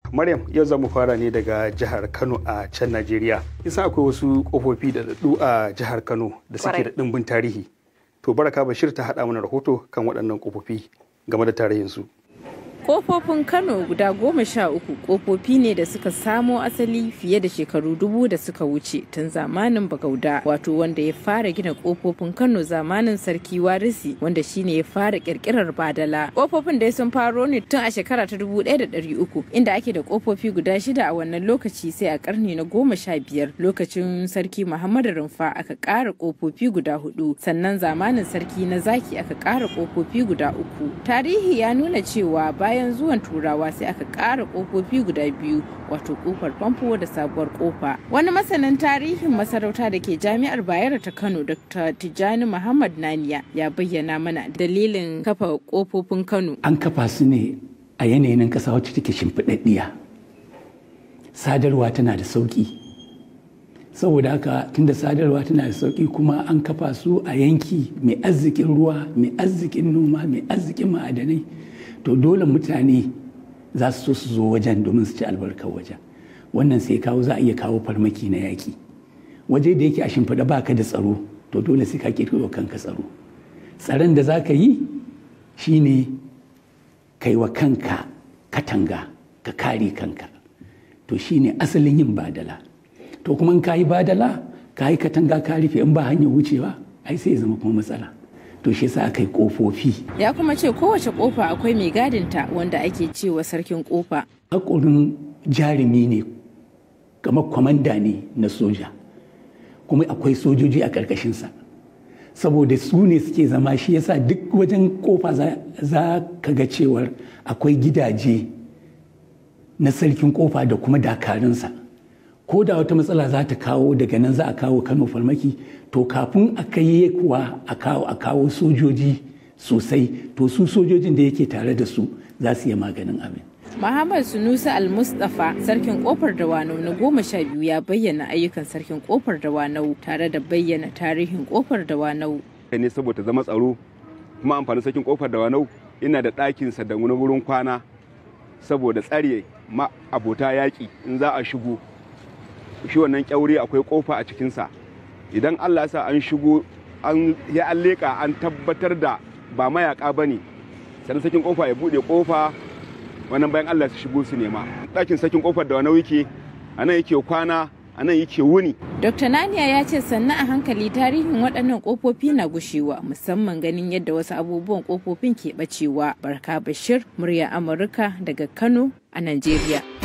Maryam, yau za mu fara ne daga jihar Kano a can Najeriya. Kisan akwai wasu kofofi da daɗu a jihar Kano da suke da ɗimbin tarihi. To Baraka Bashir ta haɗa mana rahoto kan waɗannan kofofi game da tarihinsu. Kofofin Kano guda 13 kofofi ne da suka samo asali fiye da shekaru 1000 da suka wuce tun zamanin Bagauda, wato wanda ya fara gina kofofin Kano zamanin Sarki Warisi, wanda shine ya fara kirkirar badala. Kofofin dai sun faro ne tun a shekara ta 1300, inda ake da kofofi guda 6 a wannan lokaci, sai a karni na 15 lokacin Sarki Muhammadu Rumfa aka ƙara kofofi guda 4, sannan zamanin Sarki na Zaki aka ƙara kofofi guda 3. Tarihi ya nuna cewa bayan zuwan Turawa sai aka ƙara ƙofofi guda 2, wato ƙofar famfo da sabuwar ƙofa. Wani masanin tarihin masarauta da ke Jami'ar Bayero ta Kano, Dr. Tijjani Muhammad Naniya, ya bayyana mana dalilin kafa ƙofofin Kano. An kafa su ne a yanayin ƙasa wacce take shimfiɗaɗɗiya. Sadarwa tana da sauƙi. Saboda haka tunda sadarwa tana da sauƙi, kuma an kafa su a yanki mai arzikin ruwa, mai arzikin noma, mai arzikin ma'adanai, to dole mutane za su so su zo wajen domin su ci albarkar wajen. Wannan sai kawo za a iya kawo farmaki na yaƙi. Waje da yake a shimfiɗa baka da tsaro, to dole sai ka ƙirƙiro kanka tsaro. Tsaron da za ka yi shine kai wa kanka katanga, ka kare kanka. To shine asalin yin badala. To kuma in ka yi badala, ka yi katanga ka rufe, in ba hanyar wucewa, ai sai ya zama kuma matsala. To shi yasa aka yi kofofi. Ya kuma ce kowace kofa akwai mai gadinta wanda ake cewa sarkin kofa. Hakurin jarumi ne, kamar kwamanda ne na soja, kuma akwai sojoji a ƙarƙashinsa. Saboda su ne suke zama, shi yasa duk wajen kofa za ka ga cewar akwai gidaje na sarkin kofa da kuma dakarunsa. Ko da wata matsala za ta kawo daga nan za a kawo Kano farmaki, to kafin a kai kuwa a kawo sojoji sosai, to su sojojin da yake tare da su za su yi maganin abin. Muhammad Sunusi Al-Mustafa, sarkin kofar Dawanau na 12, ya bayyana ayyukan sarkin kofar Dawanau tare da bayyana tarihin kofar Dawanau. Ne saboda zama tsaro, kuma amfanin sarkin kofar Dawanau ina da ɗakinsa da wani wurin kwana saboda tsare ma abota yaƙi in za a shigo. Shi wannan kyaure akwai kofa a cikinsa. Idan Allah ya sa an shigo an leƙa an tabbatar da ba mayaka ba ne, sannan sakin kofa ya buɗe kofa, wannan bayan Allah su shigo su nema. Ɗakin sakin kofar da wani yake a nan yake kwana, a nan yake wuni. Dr. Naniya ya ce sannan a hankali tarihin waɗannan kofofi na gushewa, musamman ganin yadda wasu abubuwan kofofin ke ɓacewa. Baraka Bashir, murya Amurka daga Kano a Najeriya.